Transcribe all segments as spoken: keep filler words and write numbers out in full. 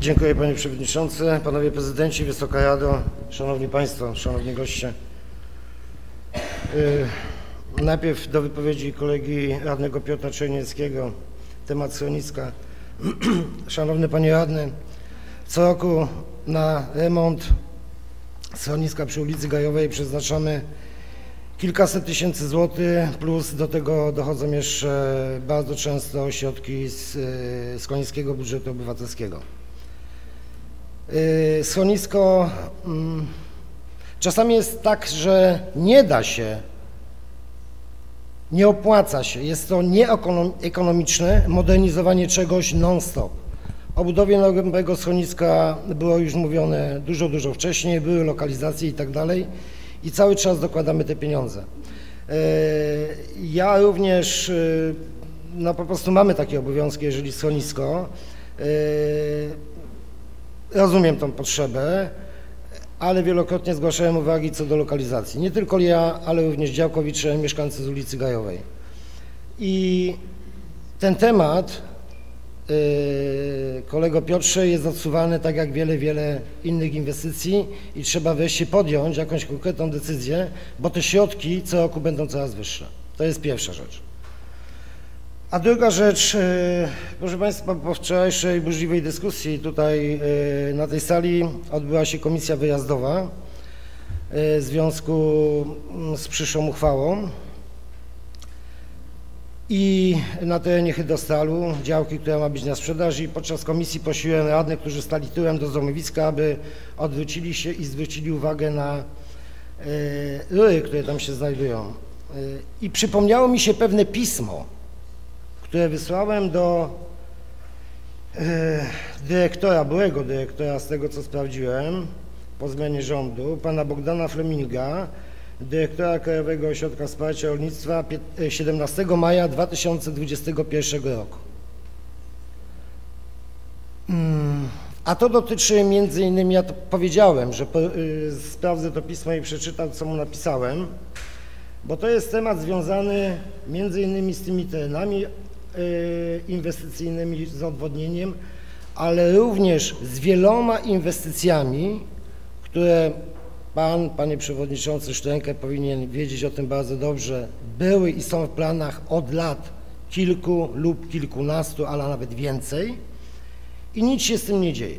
Dziękuję Panie Przewodniczący, Panowie Prezydenci, Wysoka Rado, Szanowni Państwo, Szanowni Goście. Yy, najpierw do wypowiedzi kolegi radnego Piotra Czernieckiego, temat schroniska. Szanowny Panie Radny, co roku na remont schroniska przy ulicy Gajowej przeznaczamy kilkaset tysięcy złotych, plus do tego dochodzą jeszcze bardzo często środki z schroniskiego budżetu obywatelskiego. Schronisko, czasami jest tak, że nie da się, nie opłaca się, jest to nieekonomiczne modernizowanie czegoś non-stop. O budowie nowego schroniska było już mówione dużo, dużo wcześniej, były lokalizacje i tak dalej i cały czas dokładamy te pieniądze. Ja również, no po prostu mamy takie obowiązki, jeżeli schronisko. Rozumiem tą potrzebę, ale wielokrotnie zgłaszałem uwagi co do lokalizacji. Nie tylko ja, ale również działkowicze, mieszkańcy z ulicy Gajowej. I ten temat, yy, kolego Piotrze, jest odsuwany tak jak wiele, wiele innych inwestycji i trzeba wreszcie podjąć jakąś konkretną decyzję, bo te środki co roku będą coraz wyższe. To jest pierwsza rzecz. A druga rzecz, proszę Państwa, po wczorajszej burzliwej dyskusji tutaj na tej sali odbyła się komisja wyjazdowa w związku z przyszłą uchwałą i na terenie Hydrostalu, działki, która ma być na sprzedaż, i podczas komisji prosiłem radnych, którzy stali tyłem do złomowiska, aby odwrócili się i zwrócili uwagę na rury, które tam się znajdują. I przypomniało mi się pewne pismo, które wysłałem do e, dyrektora, byłego dyrektora, z tego co sprawdziłem, po zmianie rządu, pana Bogdana Fleminga, dyrektora Krajowego Ośrodka Wsparcia Rolnictwa, siedemnastego maja dwa tysiące dwudziestego pierwszego roku. Hmm. A to dotyczy między innymi, ja to powiedziałem, że po, y, sprawdzę to pismo i przeczytam, co mu napisałem, bo to jest temat związany między innymi z tymi terenami inwestycyjnymi, z odwodnieniem, ale również z wieloma inwestycjami, które Pan, Panie Przewodniczący Sztrenkę, powinien wiedzieć o tym bardzo dobrze, były i są w planach od lat kilku lub kilkunastu, ale nawet więcej i nic się z tym nie dzieje.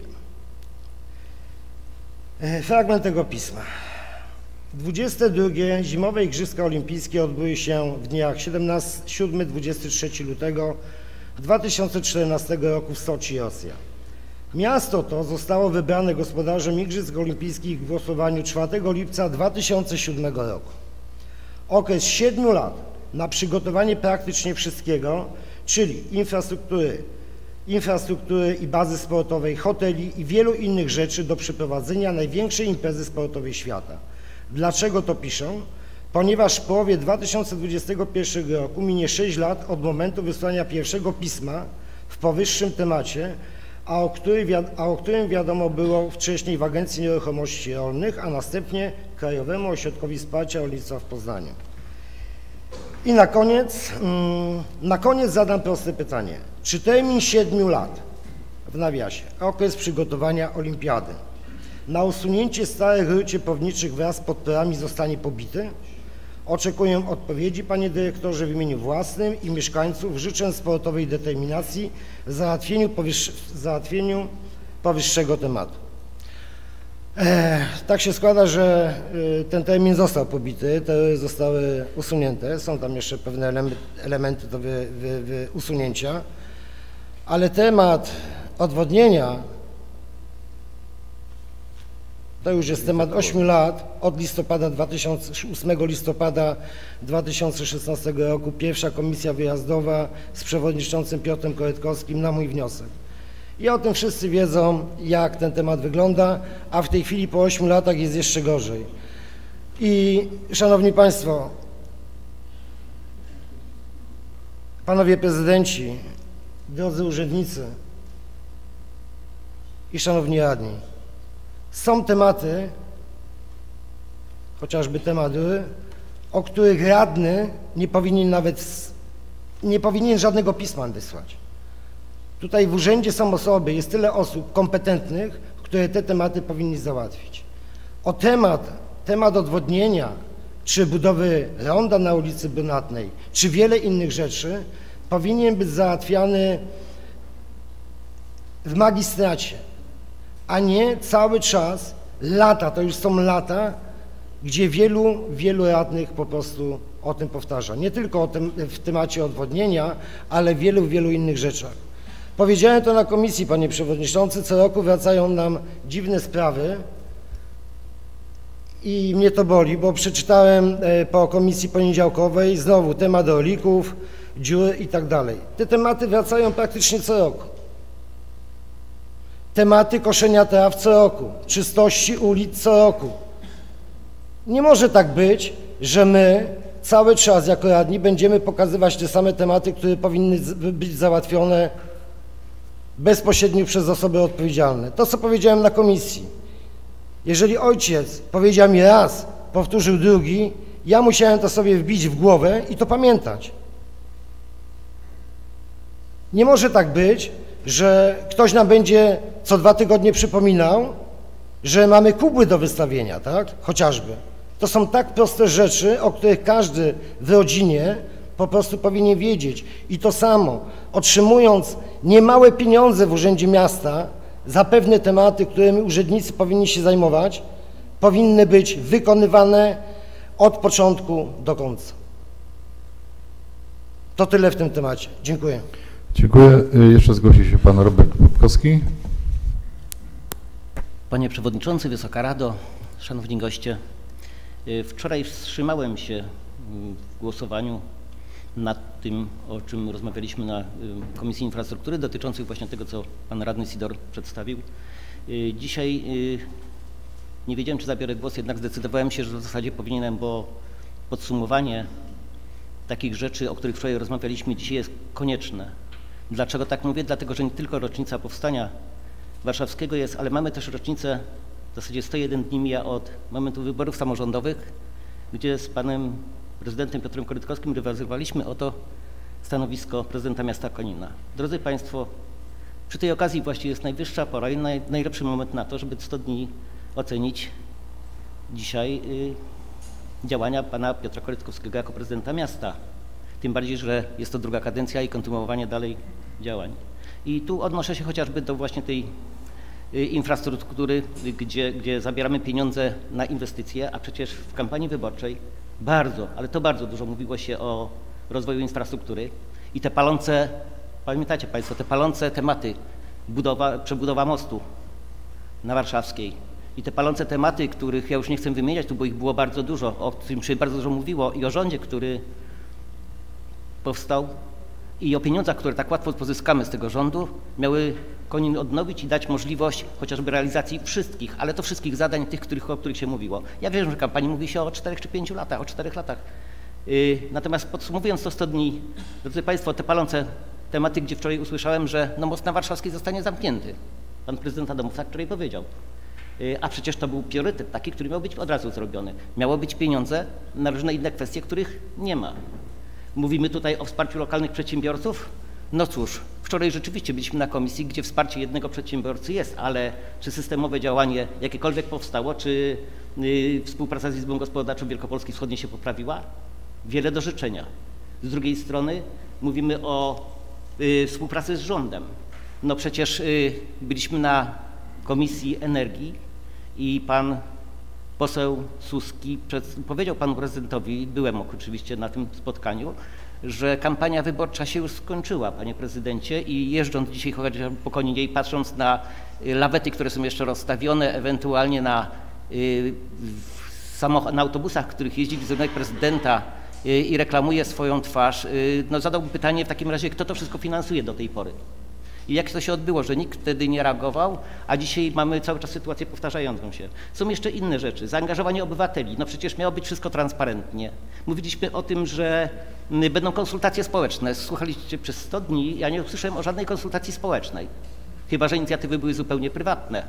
Fragment tego pisma. dwudzieste drugie Zimowe Igrzyska Olimpijskie odbyły się w dniach siódmego do dwudziestego trzeciego lutego dwa tysiące czternastego roku w Soczi, Rosja. Miasto to zostało wybrane gospodarzem Igrzysk Olimpijskich w głosowaniu czwartego lipca dwa tysiące siódmego roku. Okres siedmiu lat na przygotowanie praktycznie wszystkiego, czyli infrastruktury, infrastruktury i bazy sportowej, hoteli i wielu innych rzeczy do przeprowadzenia największej imprezy sportowej świata. Dlaczego to piszę? Ponieważ w połowie dwa tysiące dwudziestego pierwszego roku minie sześć lat od momentu wysłania pierwszego pisma w powyższym temacie, a o, który, a o którym wiadomo było wcześniej w Agencji Nieruchomości Rolnych, a następnie Krajowemu Ośrodkowi Wsparcia Rolnictwa w Poznaniu. I na koniec, na koniec zadam proste pytanie. Czy termin siedmiu lat, w nawiasie, okres przygotowania olimpiady, na usunięcie starych rur ciepłowniczych wraz z podporami zostanie pobity? Oczekuję odpowiedzi, Panie Dyrektorze, w imieniu własnym i mieszkańców. Życzę sportowej determinacji w załatwieniu, powyższy, w załatwieniu powyższego tematu. E, tak się składa, że y, ten termin został pobity, te rury zostały usunięte, są tam jeszcze pewne elementy, elementy do wy, wy, wy usunięcia, ale temat odwodnienia to już jest temat ośmiu lat, od listopada dwa tysiące, ósmego listopada dwa tysiące szesnastego roku, pierwsza komisja wyjazdowa z przewodniczącym Piotrem Korytkowskim na mój wniosek. I o tym wszyscy wiedzą, jak ten temat wygląda, a w tej chwili po ośmiu latach jest jeszcze gorzej. I Szanowni Państwo, Panowie Prezydenci, drodzy urzędnicy i Szanowni Radni, są tematy, chociażby temat, o których radny nie powinien nawet, nie powinien żadnego pisma wysłać. Tutaj w urzędzie są osoby, jest tyle osób kompetentnych, które te tematy powinni załatwić. O temat, temat odwodnienia, czy budowy ronda na ulicy Brunatnej, czy wiele innych rzeczy powinien być załatwiany w magistracie, a nie cały czas, lata, to już są lata, gdzie wielu, wielu radnych po prostu o tym powtarza. Nie tylko o tym, w temacie odwodnienia, ale w wielu, wielu innych rzeczach. Powiedziałem to na komisji, panie przewodniczący, co roku wracają nam dziwne sprawy i mnie to boli, bo przeczytałem po komisji poniedziałkowej znowu temat rolników, dziury i tak dalej. Te tematy wracają praktycznie co roku. Tematy koszenia traw co roku, czystości ulic co roku. Nie może tak być, że my cały czas jako radni będziemy pokazywać te same tematy, które powinny być załatwione bezpośrednio przez osoby odpowiedzialne. To, co powiedziałem na komisji. Jeżeli ojciec powiedział mi raz, powtórzył drugi, ja musiałem to sobie wbić w głowę i to pamiętać. Nie może tak być, że ktoś nam będzie co dwa tygodnie przypominał, że mamy kubły do wystawienia, tak? Chociażby. To są tak proste rzeczy, o których każdy w rodzinie po prostu powinien wiedzieć. I to samo, otrzymując niemałe pieniądze w Urzędzie Miasta za pewne tematy, którymi urzędnicy powinni się zajmować, powinny być wykonywane od początku do końca. To tyle w tym temacie. Dziękuję. Dziękuję. Jeszcze zgłosi się pan Robert Bobkowski. Panie Przewodniczący, Wysoka Rado, Szanowni Goście. Wczoraj wstrzymałem się w głosowaniu nad tym, o czym rozmawialiśmy na Komisji Infrastruktury, dotyczących właśnie tego, co pan radny Sidor przedstawił. Dzisiaj nie wiedziałem, czy zabiorę głos, jednak zdecydowałem się, że w zasadzie powinienem, bo podsumowanie takich rzeczy, o których wczoraj rozmawialiśmy, dzisiaj jest konieczne. Dlaczego tak mówię? Dlatego, że nie tylko rocznica powstania warszawskiego jest, ale mamy też rocznicę, w zasadzie sto jeden dni mija od momentu wyborów samorządowych, gdzie z panem prezydentem Piotrem Korytkowskim rywalizowaliśmy o to stanowisko prezydenta miasta Konina. Drodzy Państwo, przy tej okazji właściwie jest najwyższa pora i naj, najlepszy moment na to, żeby sto dni ocenić dzisiaj y, działania pana Piotra Korytkowskiego jako prezydenta miasta. Tym bardziej, że jest to druga kadencja i kontynuowanie dalej działań. I tu odnoszę się chociażby do właśnie tej infrastruktury, gdzie, gdzie zabieramy pieniądze na inwestycje, a przecież w kampanii wyborczej bardzo, ale to bardzo dużo mówiło się o rozwoju infrastruktury i te palące, pamiętacie Państwo, te palące tematy, budowa, przebudowa mostu na Warszawskiej i te palące tematy, których ja już nie chcę wymieniać tu, bo ich było bardzo dużo, o którym się bardzo dużo mówiło i o rządzie, który powstał i o pieniądzach, które tak łatwo pozyskamy z tego rządu, miały Konin odnowić i dać możliwość chociażby realizacji wszystkich, ale to wszystkich zadań, tych, których, o których się mówiło. Ja wiem, że w kampanii mówi się o czterech czy pięciu latach, o czterech latach. Yy, natomiast podsumowując to sto dni, drodzy Państwo, te palące tematy, gdzie wczoraj usłyszałem, że no, most na Warszawskiej zostanie zamknięty. Pan prezydent Adamów tak wczoraj powiedział. Yy, a przecież to był priorytet taki, który miał być od razu zrobiony. Miało być pieniądze na różne inne kwestie, których nie ma. Mówimy tutaj o wsparciu lokalnych przedsiębiorców. No cóż, wczoraj rzeczywiście byliśmy na komisji, gdzie wsparcie jednego przedsiębiorcy jest, ale czy systemowe działanie jakiekolwiek powstało, czy yy, współpraca z Izbą Gospodarczą Wielkopolski Wschodniej się poprawiła? Wiele do życzenia. Z drugiej strony mówimy o yy, współpracy z rządem. No przecież yy, byliśmy na Komisji Energii i pan poseł Suski przed, powiedział panu prezydentowi, byłem oczywiście na tym spotkaniu, że kampania wyborcza się już skończyła, panie prezydencie, i jeżdżąc dzisiaj po Koninie i patrząc na lawety, które są jeszcze rozstawione, ewentualnie na, y, na autobusach, w których jeździ wizerunek prezydenta y, i reklamuje swoją twarz, y, no zadałbym pytanie w takim razie, kto to wszystko finansuje do tej pory? I jak to się odbyło, że nikt wtedy nie reagował, a dzisiaj mamy cały czas sytuację powtarzającą się. Są jeszcze inne rzeczy. Zaangażowanie obywateli. No przecież miało być wszystko transparentnie. Mówiliśmy o tym, że będą konsultacje społeczne. Słuchaliście przez sto dni, ja nie usłyszałem o żadnej konsultacji społecznej. Chyba że inicjatywy były zupełnie prywatne.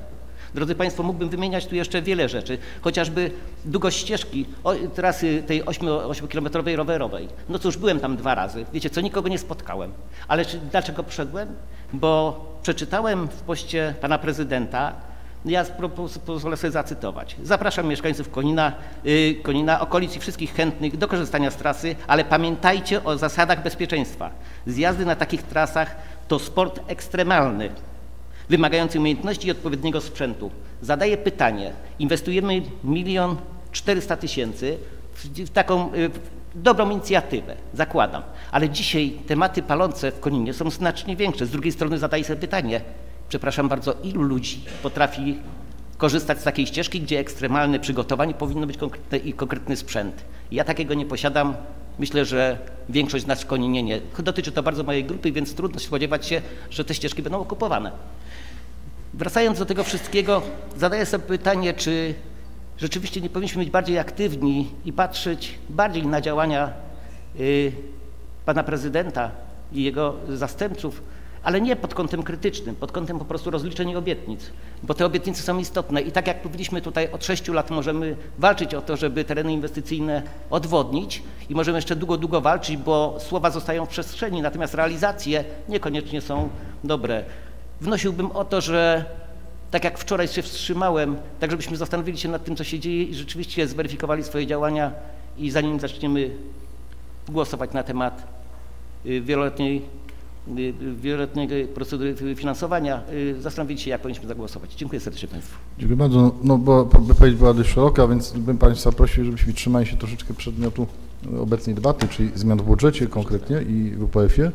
Drodzy Państwo, mógłbym wymieniać tu jeszcze wiele rzeczy, chociażby długość ścieżki o, trasy tej ośmiokilometrowej rowerowej. No cóż, byłem tam dwa razy, wiecie co, nikogo nie spotkałem. Ale czy, dlaczego poszedłem? Bo przeczytałem w poście pana prezydenta, ja pozwolę sobie zacytować. Zapraszam mieszkańców Konina, yy, Konina, okolic i wszystkich chętnych do korzystania z trasy, ale pamiętajcie o zasadach bezpieczeństwa. Zjazdy na takich trasach to sport ekstremalny, wymagający umiejętności i odpowiedniego sprzętu. Zadaję pytanie, inwestujemy milion czterysta tysięcy w taką yy, dobrą inicjatywę, zakładam, ale dzisiaj tematy palące w Koninie są znacznie większe. Z drugiej strony zadaję sobie pytanie, przepraszam bardzo, ilu ludzi potrafi korzystać z takiej ścieżki, gdzie ekstremalne przygotowanie powinno być konkretne i konkretny sprzęt. Ja takiego nie posiadam. Myślę, że większość z nas w Koninie nie. Dotyczy to bardzo mojej grupy, więc trudno spodziewać się, że te ścieżki będą okupowane. Wracając do tego wszystkiego, zadaję sobie pytanie, czy rzeczywiście nie powinniśmy być bardziej aktywni i patrzeć bardziej na działania y, pana prezydenta i jego zastępców, ale nie pod kątem krytycznym, pod kątem po prostu rozliczeń i obietnic, bo te obietnice są istotne i tak jak mówiliśmy tutaj, od sześciu lat możemy walczyć o to, żeby tereny inwestycyjne odwodnić i możemy jeszcze długo, długo walczyć, bo słowa zostają w przestrzeni, natomiast realizacje niekoniecznie są dobre. Wnosiłbym o to, że tak jak wczoraj się wstrzymałem, tak żebyśmy zastanowili się nad tym, co się dzieje i rzeczywiście zweryfikowali swoje działania i zanim zaczniemy głosować na temat wieloletniej wieloletniej procedury finansowania, zastanowić się, jak powinniśmy zagłosować. Dziękuję serdecznie Państwu. Dziękuję bardzo. No bo wypowiedź była dość szeroka, więc bym Państwa prosił, żebyśmy trzymali się troszeczkę przedmiotu obecnej debaty, czyli zmian w budżecie konkretnie i w U P F ie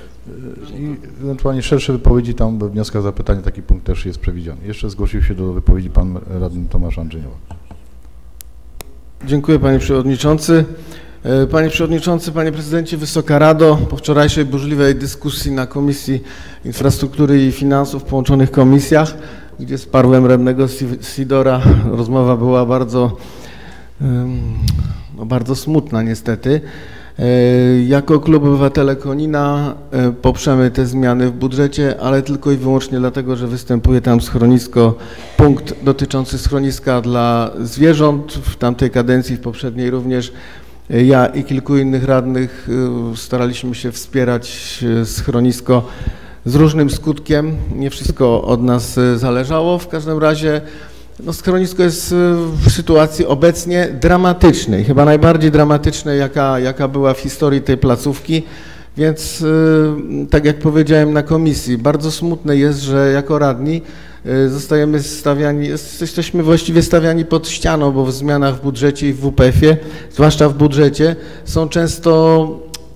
i ewentualnie szersze wypowiedzi tam we wnioskach zapytania, taki punkt też jest przewidziany. Jeszcze zgłosił się do wypowiedzi pan radny Tomasz Andrzenioła. Dziękuję Panie Przewodniczący. Panie Przewodniczący, Panie Prezydencie, Wysoka Rado, po wczorajszej burzliwej dyskusji na Komisji Infrastruktury i Finansów w połączonych komisjach, gdzie wsparłem radnego Sidora, rozmowa była bardzo, no bardzo smutna niestety. Jako Klub Obywatele Konina poprzemy te zmiany w budżecie, ale tylko i wyłącznie dlatego, że występuje tam schronisko, punkt dotyczący schroniska dla zwierząt. W tamtej kadencji, w poprzedniej również ja i kilku innych radnych staraliśmy się wspierać schronisko z różnym skutkiem. Nie wszystko od nas zależało. W każdym razie no, schronisko jest w sytuacji obecnie dramatycznej, chyba najbardziej dramatycznej, jaka, jaka była w historii tej placówki. Więc tak jak powiedziałem na komisji, bardzo smutne jest, że jako radni zostajemy stawiani, jesteśmy właściwie stawiani pod ścianą, bo w zmianach w budżecie i w W P F ie, zwłaszcza w budżecie, są często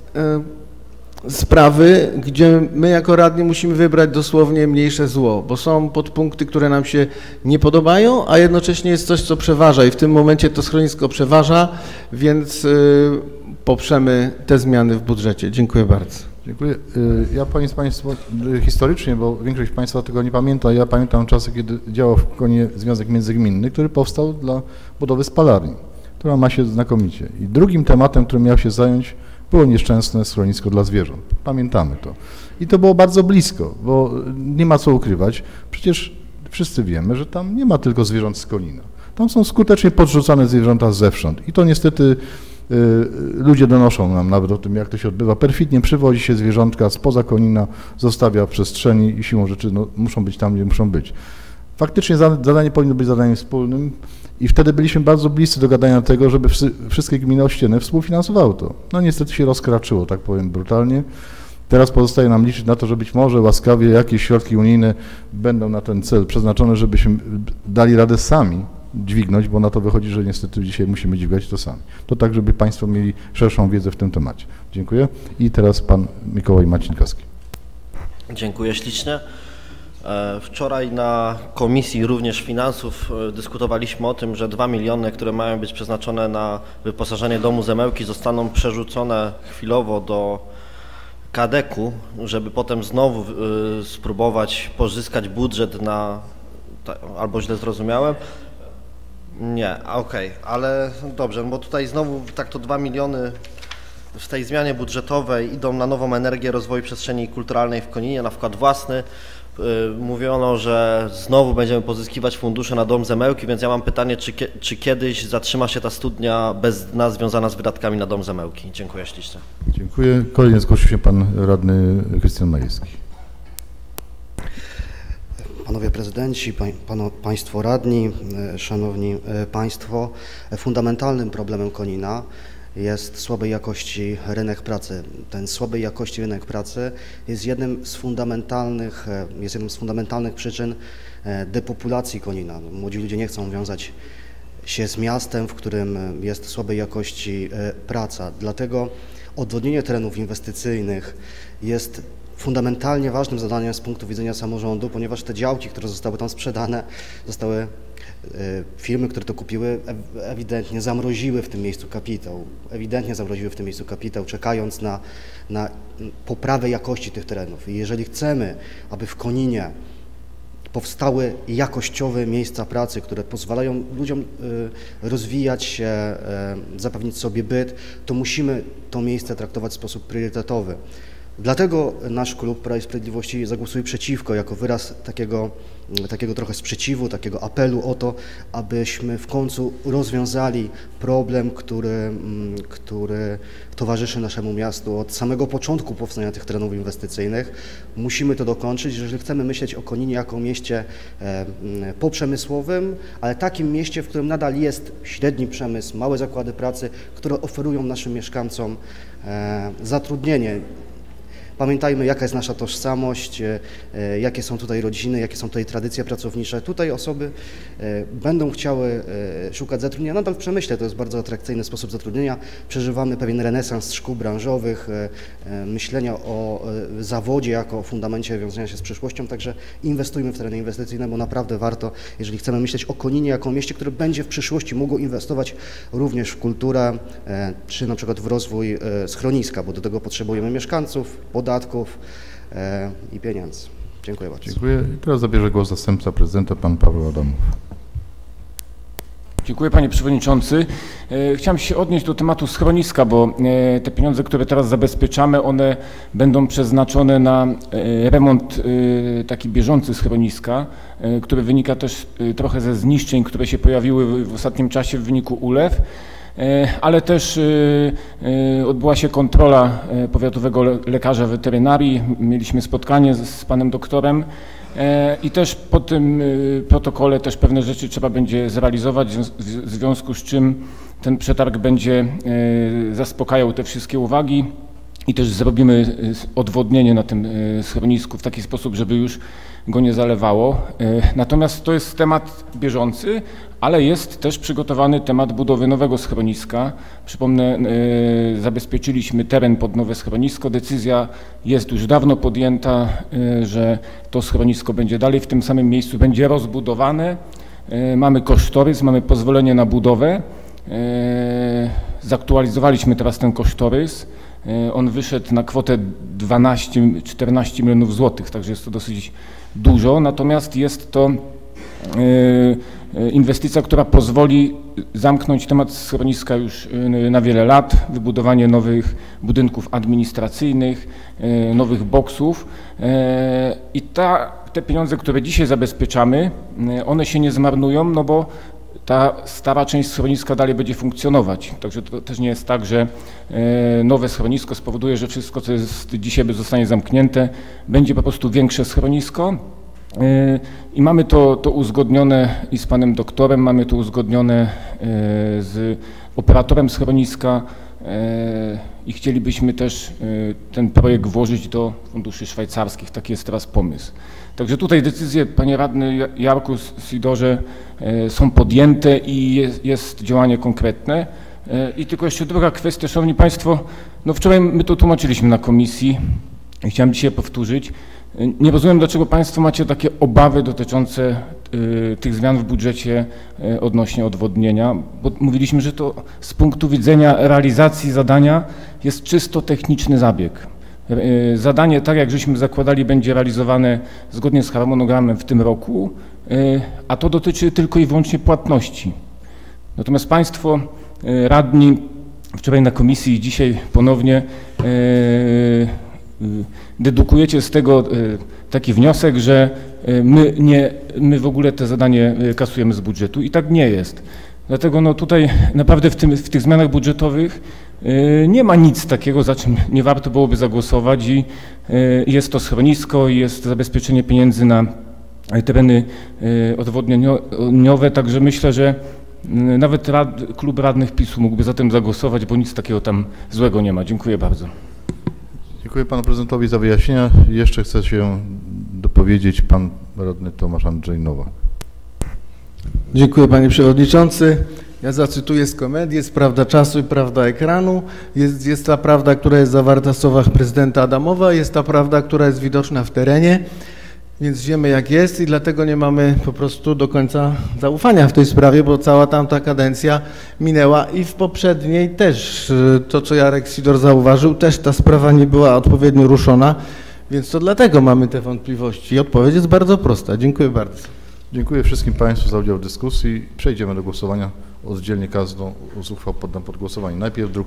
sprawy, gdzie my jako radni musimy wybrać dosłownie mniejsze zło, bo są podpunkty, które nam się nie podobają, a jednocześnie jest coś, co przeważa i w tym momencie to schronisko przeważa, więc poprzemy te zmiany w budżecie. Dziękuję bardzo. Dziękuję. Ja powiem Państwu historycznie, bo większość Państwa tego nie pamięta, ja pamiętam czasy, kiedy działał w Koninie Związek Międzygminny, który powstał dla budowy spalarni, która ma się znakomicie. I drugim tematem, którym miał się zająć, było nieszczęsne schronisko dla zwierząt. Pamiętamy to. I to było bardzo blisko, bo nie ma co ukrywać. Przecież wszyscy wiemy, że tam nie ma tylko zwierząt z Konina. Tam są skutecznie podrzucane zwierzęta zewsząd. I to niestety y, ludzie donoszą nam nawet o tym, jak to się odbywa. Perfidnie przywozi się zwierzątka spoza Konina, zostawia w przestrzeni i siłą rzeczy no, muszą być tam, gdzie muszą być. Faktycznie zadanie powinno być zadaniem wspólnym i wtedy byliśmy bardzo bliscy dogadania tego, żeby wszystkie gminy ościenne współfinansowały to. No niestety się rozkraczyło, tak powiem brutalnie. Teraz pozostaje nam liczyć na to, że być może łaskawie jakieś środki unijne będą na ten cel przeznaczone, żebyśmy dali radę sami dźwignąć, bo na to wychodzi, że niestety dzisiaj musimy dźwigać to sami. To tak, żeby Państwo mieli szerszą wiedzę w tym temacie. Dziękuję. I teraz Pan Mikołaj Marcinkowski. Dziękuję ślicznie. Wczoraj na Komisji również Finansów dyskutowaliśmy o tym, że dwa miliony, które mają być przeznaczone na wyposażenie domu Zemełki, zostaną przerzucone chwilowo do Kadeku, żeby potem znowu spróbować pozyskać budżet na... albo źle zrozumiałem? Nie, okej, okay, ale dobrze, bo tutaj znowu tak to dwa miliony w tej zmianie budżetowej idą na nową energię rozwoju przestrzeni kulturalnej w Koninie, na wkład własny. Mówiono, że znowu będziemy pozyskiwać fundusze na dom Zemełki, więc ja mam pytanie, czy, czy kiedyś zatrzyma się ta studnia bez dna związana z wydatkami na dom Zemełki? Dziękuję ślicznie. Dziękuję. Kolejny zgłosił się pan radny Krystian Majewski. Panowie prezydenci, pań, pano, państwo radni, szanowni państwo, fundamentalnym problemem Konina jest słabej jakości rynek pracy. Ten słabej jakości rynek pracy jest jednym z fundamentalnych, jest jednym z fundamentalnych przyczyn depopulacji Konina. Młodzi ludzie nie chcą wiązać się z miastem, w którym jest słabej jakości praca. Dlatego odwodnienie terenów inwestycyjnych jest fundamentalnie ważnym zadaniem z punktu widzenia samorządu, ponieważ te działki, które zostały tam sprzedane, zostały firmy, które to kupiły, ewidentnie zamroziły w tym miejscu kapitał, ewidentnie zamroziły w tym miejscu kapitał, czekając na, na poprawę jakości tych terenów. I jeżeli chcemy, aby w Koninie powstały jakościowe miejsca pracy, które pozwalają ludziom rozwijać się, zapewnić sobie byt, to musimy to miejsce traktować w sposób priorytetowy. Dlatego nasz klub Prawa i Sprawiedliwości zagłosuje przeciwko, jako wyraz takiego, takiego trochę sprzeciwu, takiego apelu o to, abyśmy w końcu rozwiązali problem, który, który towarzyszy naszemu miastu od samego początku powstania tych terenów inwestycyjnych. Musimy to dokończyć, jeżeli chcemy myśleć o Koninie jako mieście poprzemysłowym, ale takim mieście, w którym nadal jest średni przemysł, małe zakłady pracy, które oferują naszym mieszkańcom zatrudnienie. Pamiętajmy, jaka jest nasza tożsamość, jakie są tutaj rodziny, jakie są tutaj tradycje pracownicze. Tutaj osoby będą chciały szukać zatrudnienia. Nadal w przemyśle to jest bardzo atrakcyjny sposób zatrudnienia. Przeżywamy pewien renesans szkół branżowych, myślenia o zawodzie jako fundamencie wiązania się z przyszłością, także inwestujmy w tereny inwestycyjne, bo naprawdę warto, jeżeli chcemy myśleć o Koninie jako mieście, które będzie w przyszłości mogło inwestować również w kulturę, czy na przykład w rozwój schroniska, bo do tego potrzebujemy mieszkańców, podatków e, i pieniędzy. Dziękuję bardzo. Dziękuję. I teraz zabierze głos zastępca prezydenta, pan Paweł Adamów. Dziękuję panie przewodniczący. E, chciałem się odnieść do tematu schroniska, bo e, te pieniądze, które teraz zabezpieczamy, one będą przeznaczone na e, remont e, taki bieżący schroniska, e, który wynika też e, trochę ze zniszczeń, które się pojawiły w, w ostatnim czasie w wyniku ulew. Ale też odbyła się kontrola powiatowego lekarza weterynarii, mieliśmy spotkanie z panem doktorem i też po tym protokole też pewne rzeczy trzeba będzie zrealizować, w związku z czym ten przetarg będzie zaspokajał te wszystkie uwagi i też zrobimy odwodnienie na tym schronisku w taki sposób, żeby już go nie zalewało. Natomiast to jest temat bieżący, ale jest też przygotowany temat budowy nowego schroniska. Przypomnę, zabezpieczyliśmy teren pod nowe schronisko. Decyzja jest już dawno podjęta, że to schronisko będzie dalej w tym samym miejscu, będzie rozbudowane. Mamy kosztorys, mamy pozwolenie na budowę. Zaktualizowaliśmy teraz ten kosztorys. On wyszedł na kwotę dwanaście czternaście milionów złotych, także jest to dosyć dużo, natomiast jest to inwestycja, która pozwoli zamknąć temat schroniska już na wiele lat, wybudowanie nowych budynków administracyjnych, nowych boksów i ta, te pieniądze, które dzisiaj zabezpieczamy, one się nie zmarnują, no bo ta stara część schroniska dalej będzie funkcjonować. Także to też nie jest tak, że nowe schronisko spowoduje, że wszystko, co jest dzisiaj, zostanie zamknięte. Będzie po prostu większe schronisko i mamy to, to uzgodnione i z panem doktorem, mamy to uzgodnione z operatorem schroniska i chcielibyśmy też ten projekt włożyć do funduszy szwajcarskich. Taki jest teraz pomysł. Także tutaj decyzje, panie radny Jarku, Sidorze, są podjęte i jest, jest działanie konkretne. I tylko jeszcze druga kwestia, szanowni państwo, no wczoraj my to tłumaczyliśmy na komisji i chciałem dzisiaj powtórzyć. Nie rozumiem, dlaczego państwo macie takie obawy dotyczące y, tych zmian w budżecie y, odnośnie odwodnienia, bo mówiliśmy, że to z punktu widzenia realizacji zadania jest czysto techniczny zabieg. Y, zadanie, tak jak żeśmy zakładali, będzie realizowane zgodnie z harmonogramem w tym roku, y, a to dotyczy tylko i wyłącznie płatności. Natomiast państwo y, radni wczoraj na komisji i dzisiaj ponownie y, dedukujecie z tego taki wniosek, że my, nie, my w ogóle te zadanie kasujemy z budżetu i tak nie jest. Dlatego no tutaj naprawdę w, tym, w tych zmianach budżetowych nie ma nic takiego, za czym nie warto byłoby zagłosować i jest to schronisko, jest zabezpieczenie pieniędzy na tereny odwodnieniowe, także myślę, że nawet rad, klub radnych PiSu mógłby za tym zagłosować, bo nic takiego tam złego nie ma. Dziękuję bardzo. Dziękuję panu prezydentowi za wyjaśnienia. Jeszcze chce się dopowiedzieć pan radny Tomasz Andrzej Nowak. Dziękuję panie przewodniczący. Ja zacytuję z komedii, jest prawda czasu i prawda ekranu. Jest, jest ta prawda, która jest zawarta w słowach prezydenta Adamowa, jest ta prawda, która jest widoczna w terenie. Więc wiemy jak jest i dlatego nie mamy po prostu do końca zaufania w tej sprawie, bo cała tamta kadencja minęła i w poprzedniej też, to co Jarek Sidor zauważył, też ta sprawa nie była odpowiednio ruszona, więc to dlatego mamy te wątpliwości i odpowiedź jest bardzo prosta. Dziękuję bardzo. Dziękuję wszystkim państwu za udział w dyskusji. Przejdziemy do głosowania. Oddzielnie każdą z uchwał poddam pod głosowanie. Najpierw druk